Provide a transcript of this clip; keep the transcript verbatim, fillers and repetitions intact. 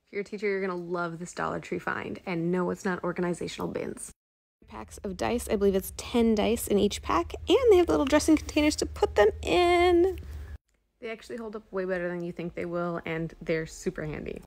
If you're a teacher, you're gonna love this Dollar Tree find, and no, it's not organizational bins. Packs of dice, I believe it's ten dice in each pack, and they have little dressing containers to put them in. They actually hold up way better than you think they will, and they're super handy.